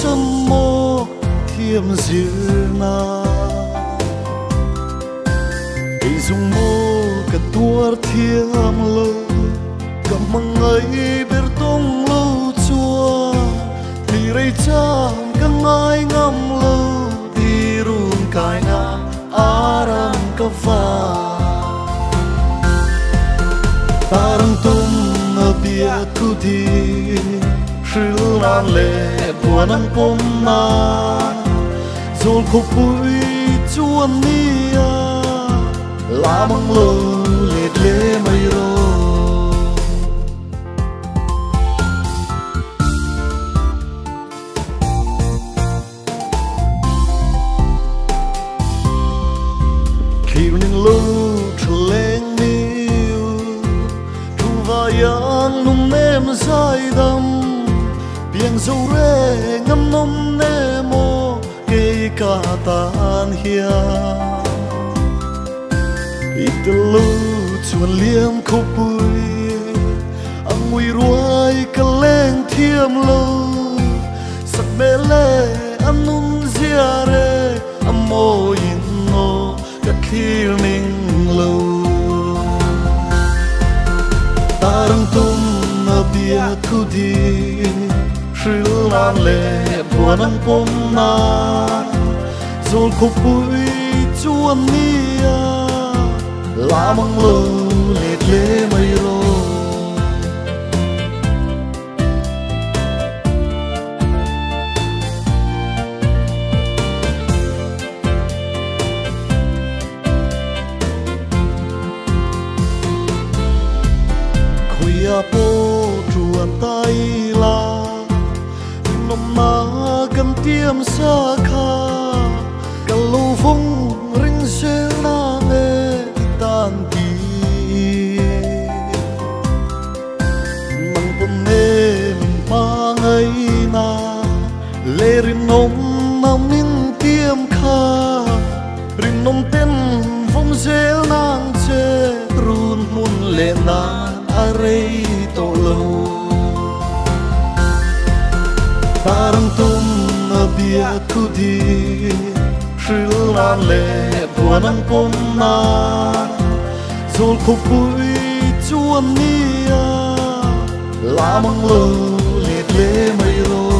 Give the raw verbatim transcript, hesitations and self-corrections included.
sâm mô thiêm dư na ấy dùng mô cả tua thiêm lơ cầm măng ấy bер tông lâu chua thì rây chang căng ai ngâm lâu thì run cài na aram ka va tarang tum na bia tu di shil nan le buanan pom na zol ko pui chuan nia la mang lo le le mai ro Kirining lo chleng niu tu vayang num nem sai dam biang zo re ngam nom nemo ke ka tan hia itlu chuan liam kho pui angui ruai ka leng thiam lo sak bele anun zia re amo in no ka kirining lo tarang tum na bia thu di shil nan le buanan pom na zol ko pui chuan nia la mang lo le le mai ro po chuan tai la nom na kan tiam sa kha kal lo phong ring se na nge tan ti mang pon ne min pa ngai na le rin nom na min tiam kha rin nom ten phong zel nang che run mun le na arei to lo tarang tum na bia tu di shil nan le buanan pom na zol ko pui chuan nia la mang lo le le mai ro